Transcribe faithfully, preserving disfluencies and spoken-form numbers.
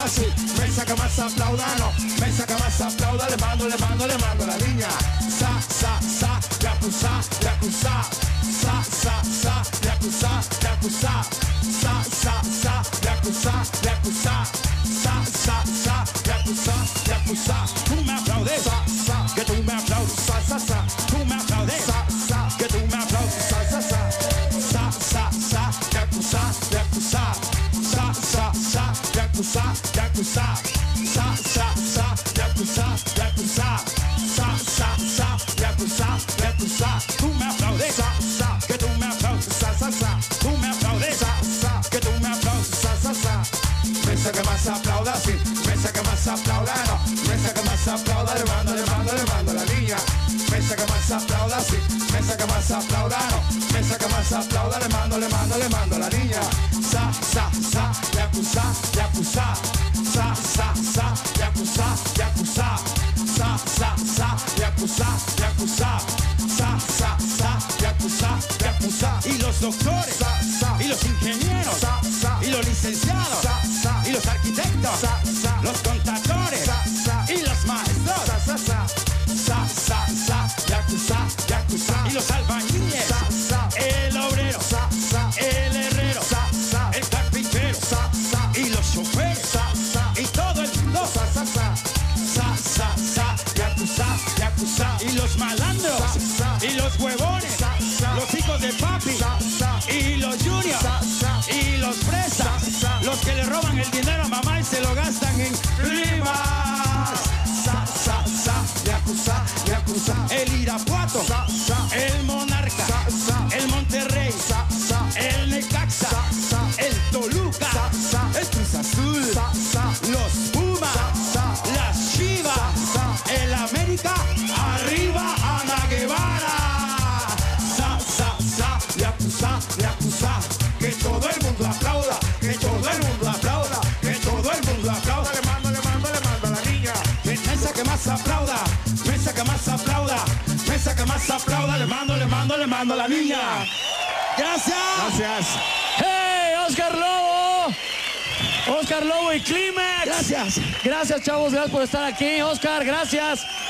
Así, mesa que más aplauda, no, mesa que más aplauda, le mando, le mando, le mando a la niña. Sa, sa, sa, yakuza, yakuza, sa, sa, sa, yakuza, yakuza, sa, sa, sa, yakuza, yakuza, sa, sa, sa, yakuza, yakuza. Tú me aplaudes, sa, sa, que tú me aplaudes, sa, sa, sa, tú me aplaudes, sa, sa, que tú me aplaudes, sa, sa, sa, sa, sa, sa, yakuza, yakuza, sa, sa, sa, yakuza, yakuza, sa, sa, sa, yakuza, yakuza, sa, sa, sa, yakuza, yakuza. Tú me aplaudes, sa, sa, que tú me aplaudes, sa, sa, sa, tú me aplaudes, sa, sa, que tú me aplaudes, sa, sa, sa. Mesa que más aplauda, sí, mesa que más aplauda, no, mesa que más aplauda, le mando, le mando, le mando a la niña. Mesa que más aplauda, sí, mesa que más aplauda, no, mesa que más aplauda, le mando, le mando, le mando a la niña. Sa, sa, sa, yakuza, yakuza, sa, sa, sa, yakuza, yakuza, sa, sa, sa, yakuza, yakuza, sa, sa, sa, yakuza, yakuza. Y los doctores, sa, sa, y los ingenieros, sa, sa, y los licenciados, sa, sa, y los arquitectos, sa, sa, los contadores, sa, sa, y los maestros, sa, sa, sa, sa, sa, sa, yakuza, yakuza. Y los albañiles, sa, sa, el obrero, sa, sa, el herrero, sa, sa, el carpintero, sa, sa, y los choferes, sa, sa, y todo el mundo, sa, sa, sa, sa, sa, sa, yakuza, yakuza. Y los malandros, sa, sa, y los huevones, sa, sa, los hijos de papi, sa, sa, y los juniors, sa, sa, y los fresas, sa, sa, los que le roban el dinero a mamá y se lo gastan en rimas. Sa, sa, sa, yakuza, yakuza. El Irapuato, sa, sa, el Monarca, sa, sa, el Monterrey, sa, sa, el Necaxa, sa, sa, el Toluca, sa, sa, el Cruz Azul, sa, sa, los Pumas, sa, sa, las Chivas, sa, sa, el América, arriba Ana Guevara. Sa, sa, sa, yakuza, yakuza. Que todo el mundo aplauda, que todo el mundo aplauda, que todo el mundo aplauda. Le mando, le mando, le mando a la niña. Mesa que más aplauda, mesa que más aplauda, mesa que más aplauda, le mando, le mando, le mando a la niña. Gracias. Gracias. ¡Hey, Oscar Lobo! Oscar Lobo y Clímax. Gracias. Gracias, chavos, gracias por estar aquí. Oscar, gracias.